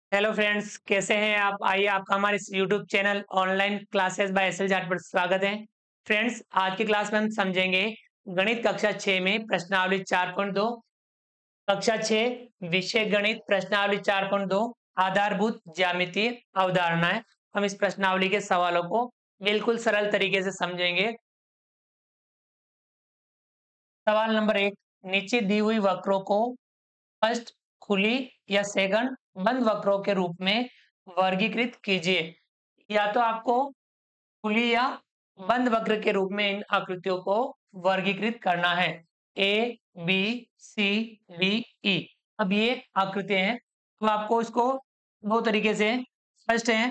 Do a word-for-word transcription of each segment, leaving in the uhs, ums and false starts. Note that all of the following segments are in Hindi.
हेलो फ्रेंड्स, कैसे हैं आप? आइए आपका हमारे इस YouTube channel online classes by S L Jat पर स्वागत है। फ्रेंड्स, आज की क्लास में हम समझेंगे गणित कक्षा छह में प्रश्नावली चार पॉइंट दो। कक्षा छह विषय गणित प्रश्नावली चार पॉइंट दो आधारभूत ज्यामितीय अवधारणाएं। हम इस प्रश्नावली के सवालों को बिल्कुल सरल तरीके से समझेंगे। सवाल नंबर एक, नीचे दी हुई वक्रों को फर्स्ट खुली या सेकंड बंद वक्रों के रूप में वर्गीकृत कीजिए। या तो आपको खुली या बंद वक्र के रूप में इन आकृतियों को वर्गीकृत करना है। A, B, C, D, E. अब ये आकृतियां हैं, तो आपको इसको दो तरीके से, फर्स्ट है,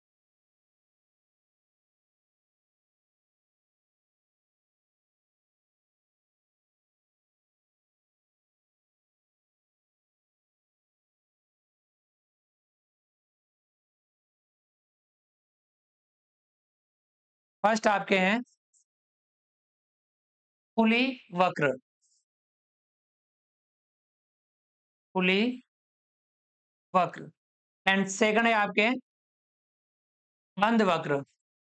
फर्स्ट आपके हैं खुली वक्र, खुली वक्र। एंड सेकंड है आपके बंद वक्र।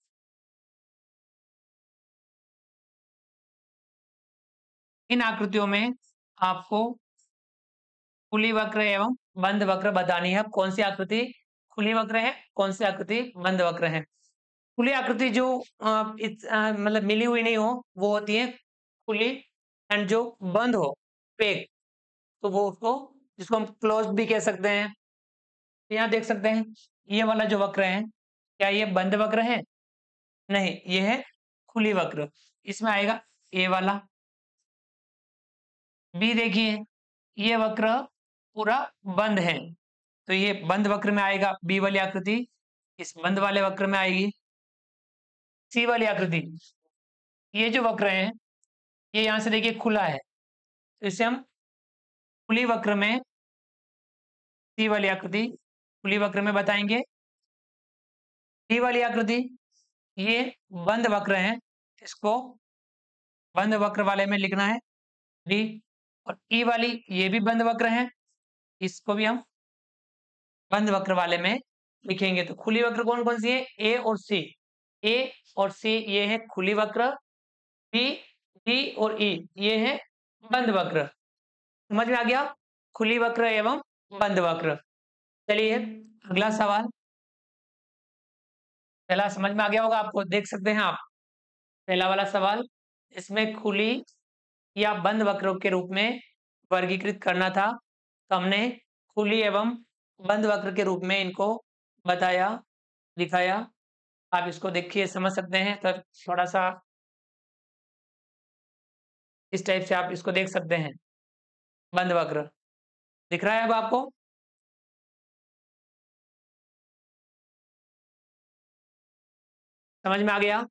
इन आकृतियों में आपको खुली वक्र एवं बंद वक्र बतानी है। कौन सी आकृति खुली वक्र है, कौन सी आकृति बंद वक्र है। खुली आकृति जो अ, इस अ, मतलब मिली हुई नहीं हो, वो होती है खुली। एंड जो बंद हो, पेक, तो वो उसको, जिसको हम क्लोज भी कह सकते हैं। तो यहाँ देख सकते हैं, ये वाला जो वक्र है, क्या ये बंद वक्र है? नहीं, ये है खुली वक्र। इसमें आएगा ए वाला। बी देखिए, ये वक्र पूरा बंद है, तो ये बंद वक्र में आएगा बी वाली आकृति। इस बंद वाले वक्र में आएगी सी वाली आकृति। ये जो वक्र है, ये यहां से देखिए खुला है, तो इसे हम खुली वक्र में, सी वाली आकृति खुली वक्र में बताएंगे। डी वाली आकृति, ये बंद वक्र है, इसको बंद वक्र वाले में लिखना है डी। और ई वाली, ये भी बंद वक्र है, इसको भी हम बंद वक्र वाले में लिखेंगे। तो खुली वक्र कौन कौन सी है? ए और सी। ए और सी ये है खुली वक्र। बी, डी और ई ये है बंद वक्र। समझ में आ गया? खुली वक्र एवं बंद वक्र। चलिए अगला सवाल। पहला समझ में आ गया होगा आपको, देख सकते हैं आप पहला वाला सवाल। इसमें खुली या बंद वक्रों के रूप में वर्गीकृत करना था, तो हमने खुली एवं बंद वक्र के रूप में इनको बताया, दिखाया। आप इसको देखिए, समझ सकते हैं। तो थोड़ा सा इस टाइप से आप इसको देख सकते हैं। बंद वक्र दिख रहा है अब आपको? समझ में आ गया?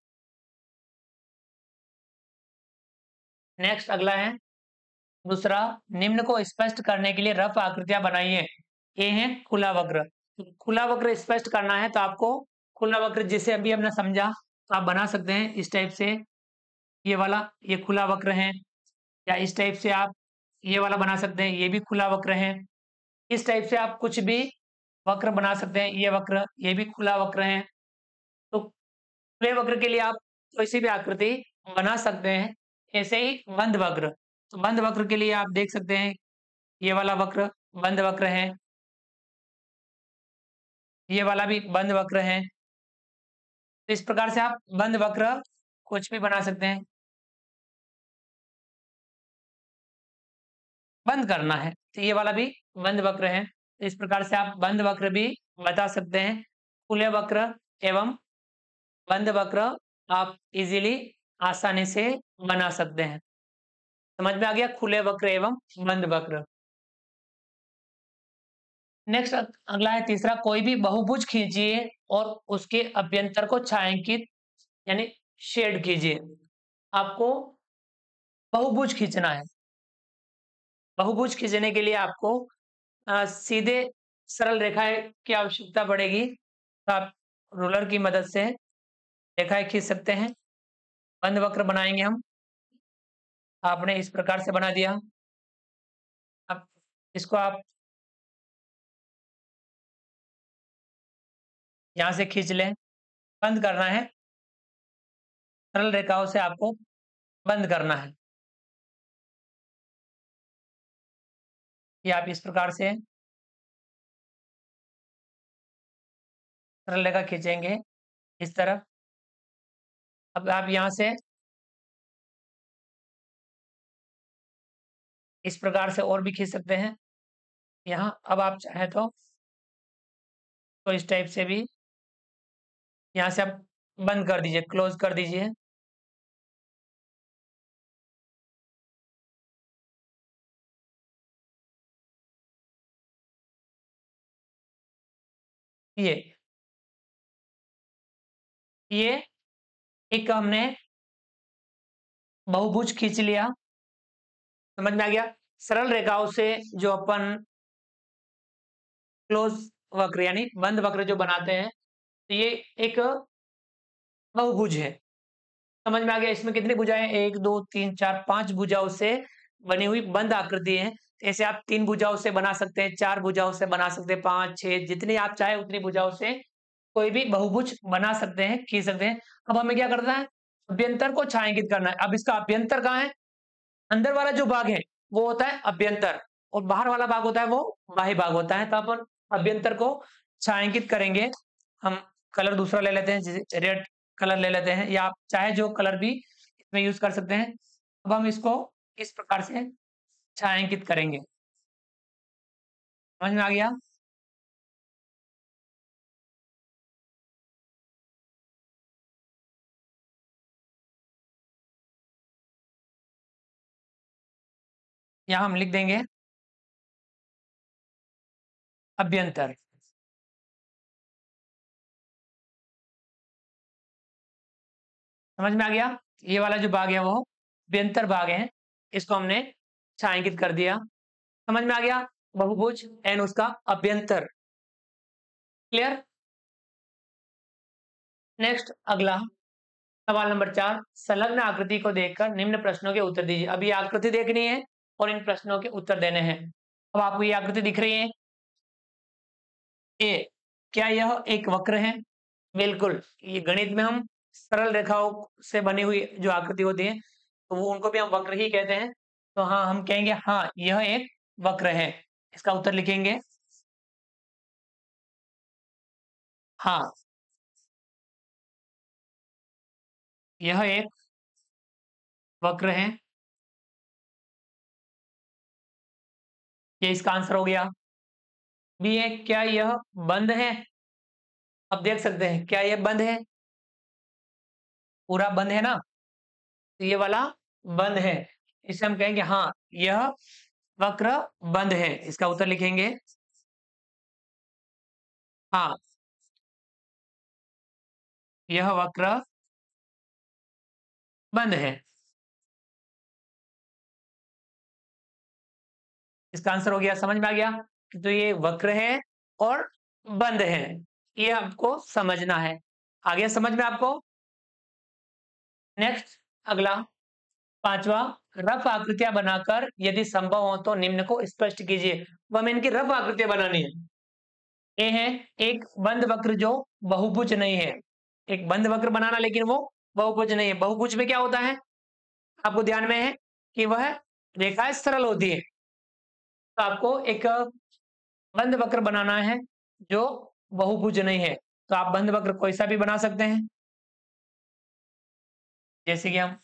नेक्स्ट अगला है दूसरा, निम्न को स्पष्ट करने के लिए रफ आकृतियां बनाइए। ये है खुला वक्र। खुला वक्र स्पष्ट करना है तो आपको खुला वक्र, जिसे अभी हमने समझा, तो आप बना सकते हैं इस टाइप से। ये वाला, ये खुला वक्र है। या इस टाइप से आप ये वाला बना सकते हैं, ये भी खुला वक्र है। इस टाइप से आप कुछ भी वक्र बना सकते हैं। ये वक्र, ये भी खुला वक्र है। तो खुले वक्र के लिए आप कोई भी आकृति बना सकते हैं। ऐसे ही बंद वक्र, तो बंद वक्र के लिए आप देख सकते हैं, ये वाला वक्र बंद वक्र है, ये वाला भी बंद वक्र है। तो इस प्रकार से आप बंद वक्र कुछ भी बना सकते हैं। बंद करना है तो ये वाला भी बंद वक्र है। तो इस प्रकार से आप बंद वक्र भी बता सकते हैं। खुले वक्र एवं बंद वक्र आप इजीली, आसानी से बना सकते हैं। समझ में आ गया? खुले वक्र एवं बंद वक्र। नेक्स्ट अगला है तीसरा, कोई भी बहुभुज खींचिए और उसके अभ्यंतर को छायांकित यानी शेड कीजिए। आपको बहुभुज खींचना है। बहुभुज खींचने के लिए आपको अ, सीधे सरल रेखाएं की आवश्यकता पड़ेगी। तो आप रूलर की मदद से रेखाएं खींच सकते हैं। बंद वक्र बनाएंगे हम। आपने इस प्रकार से बना दिया। अब इसको आप यहां से खींच लें, बंद करना है, सरल रेखाओं से आपको बंद करना है। ये आप इस प्रकार से सरल रेखा खींचेंगे इस तरफ। अब आप यहां से इस प्रकार से और भी खींच सकते हैं। यहाँ अब आप चाहें तो तो इस टाइप से भी यहाँ से आप बंद कर दीजिए, क्लोज कर दीजिए। ये ये एक हमने बहुभुज खींच लिया, समझ में आ गया। सरल रेखाओं से जो अपन क्लोज वक्र यानी बंद वक्र जो बनाते हैं, तो ये एक बहुभुज है। समझ में आ गया। इसमें कितनी भुजाएं, एक दो तीन चार पांच भुजाओं से बनी हुई बंद आकृति है। ऐसे आप तीन भुजाओं से बना सकते हैं, चार भुजाओं से बना सकते हैं, पांच छह जितनी आप चाहे उतनी भुजाओं से कोई भी बहुभुज बना सकते हैं, खींच सकते हैं। अब हमें क्या करना है, अभ्यंतर को छायांकित करना है। अब इसका अभ्यंतर कहाँ है, अंदर वाला जो भाग है वो होता है अभ्यंतर, और बाहर वाला भाग होता है वो बाह्य भाग होता है। तो अपन अभ्यंतर को छायांकित करेंगे। हम कलर दूसरा ले लेते हैं, जैसे रेड कलर ले लेते हैं, या आप चाहे जो कलर भी इसमें यूज कर सकते हैं। अब हम इसको इस प्रकार से छायांकित करेंगे। समझ में आ गया। यहाँ हम लिख देंगे अभ्यंतर। समझ में आ गया। ये वाला जो भाग है वो अभ्यंतर भाग है, इसको हमने छायांकित कर दिया। समझ में आ गया। बहुभुज एंड उसका अभ्यंतर, क्लियर। नेक्स्ट अगला सवाल नंबर चार, संलग्न आकृति को देखकर निम्न प्रश्नों के उत्तर दीजिए। अब ये आकृति देखनी है और इन प्रश्नों के उत्तर देने हैं। अब आपको ये आकृति दिख रही है, ए, क्या यह एक वक्र है? बिल्कुल। ये गणित में हम सरल रेखाओं से बनी हुई जो आकृति होती है तो वो उनको भी हम वक्र ही कहते हैं। तो हाँ, हम कहेंगे हाँ यह एक वक्र है। इसका उत्तर लिखेंगे हाँ, यह एक वक्र है। ये इसका आंसर हो गया। बी है, क्या यह बंद है? अब देख सकते हैं, क्या यह बंद है? पूरा बंद है ना, तो ये वाला बंद है। इसे हम कहेंगे हाँ यह वक्र बंद है। इसका उत्तर लिखेंगे हाँ, यह वक्र बंद है। इसका आंसर हो गया। समझ में आ गया। तो ये वक्र है और बंद है, ये आपको समझना है। आ गया समझ में आपको। नेक्स्ट अगला पांचवा, रफ आकृतियां बनाकर यदि संभव हो तो निम्न को स्पष्ट कीजिए। वो हमें इनकी रफ आकृतियां बनानी है। ये है एक बंद वक्र जो बहुभुज नहीं है। एक बंद वक्र बनाना, लेकिन वो बहुभुज नहीं है। बहुभुज में क्या होता है, आपको ध्यान में है कि वह रेखाएं सरल होती है। तो आपको एक बंद वक्र बनाना है जो बहुभुज नहीं है। तो आप बंद वक्र कोई सा भी बना सकते हैं, जैसे कि हम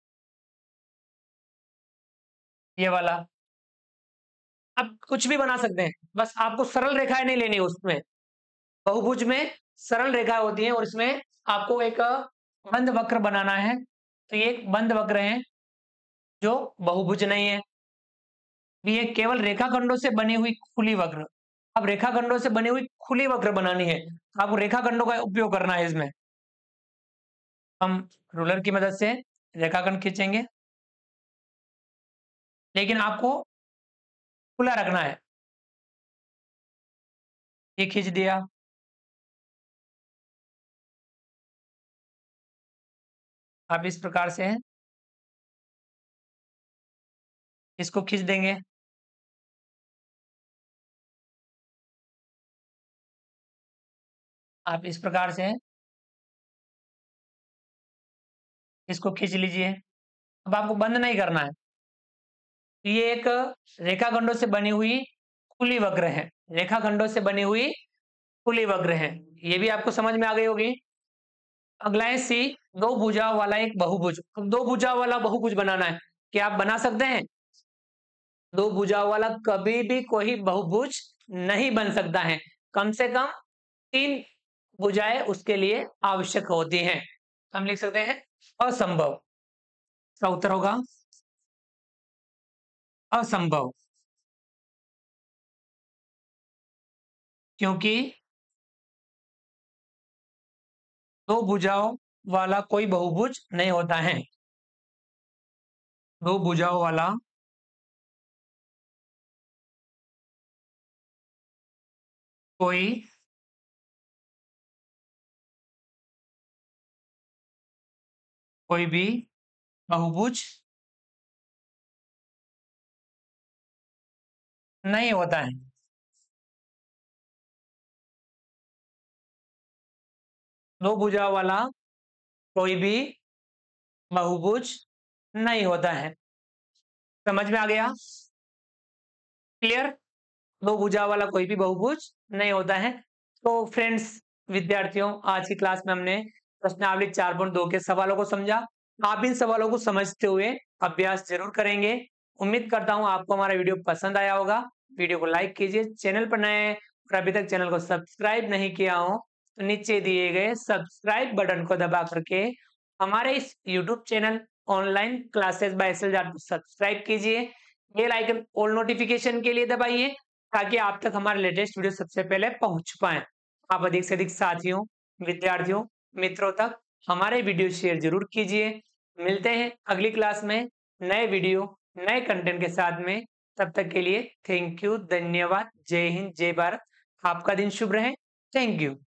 ये वाला, आप कुछ भी बना सकते हैं, बस आपको सरल रेखाएं नहीं लेनी उसमें। बहुभुज में सरल रेखाएं होती हैं और इसमें आपको एक बंद वक्र बनाना है। तो ये एक बंद वक्र है जो बहुभुज नहीं है। ये केवल रेखाखंडों से बनी हुई खुली वक्र। अब रेखाखंडों से बनी हुई खुली वक्र बनानी है, आपको रेखाखंडों का उपयोग करना है इसमें। हम रूलर की मदद से रेखाखंड खींचेंगे, लेकिन आपको खुला रखना है। ये खींच दिया। आप इस प्रकार से इसको खींच देंगे। आप इस प्रकार से इसको खींच लीजिए। अब आपको बंद नहीं करना है। ये एक रेखाखंडों से बनी हुई खुली वक्र है। रेखाखंडों से बनी हुई खुली वक्र है। ये भी आपको समझ में आ गई होगी। अगला है सी, दो भुजाओं वाला एक बहुभुज। अब दो भुजाओं वाला बहुभुज बनाना है। क्या आप बना सकते हैं? दो भुजाओं वाला कभी भी कोई बहुभुज नहीं बन सकता है। कम से कम तीन भुजाएं उसके लिए आवश्यक होती हैं। हम लिख सकते हैं असंभव। इसका उत्तर होगा असंभव, क्योंकि दो भुजाओं वाला कोई बहुभुज नहीं होता है। दो भुजाओं वाला कोई कोई भी बहुभुज नहीं होता है। दो भुजाओं वाला कोई भी बहुभुज नहीं होता है। समझ में आ गया? क्लियर? दो भुजा वाला कोई भी बहुभुज नहीं होता है। तो फ्रेंड्स, विद्यार्थियों, आज की क्लास में हमने प्रश्नावली चार पॉइंट दो के सवालों को समझा। आप इन सवालों को समझते हुए अभ्यास जरूर करेंगे। उम्मीद करता हूं आपको हमारा वीडियो पसंद आया होगा। वीडियो को लाइक कीजिए। चैनल पर नए हैं और अभी तक चैनल को सब्सक्राइब नहीं किया हो तो नीचे दिए गए सब्सक्राइब बटन को दबा करके हमारे इस YouTube channel online classes by S L को सब्सक्राइब कीजिए। बेल आइकन ऑल नोटिफिकेशन के लिए दबाइए ताकि आप तक हमारे लेटेस्ट वीडियो सबसे पहले पहुंच पाए। आप अधिक से अधिक साथियों, विद्यार्थियों, मित्रों तक हमारे वीडियो शेयर जरूर कीजिए। मिलते हैं अगली क्लास में नए वीडियो, नए कंटेंट के साथ में। तब तक के लिए थैंक यू, धन्यवाद, जय हिंद, जय भारत। आपका दिन शुभ रहे। Thank you.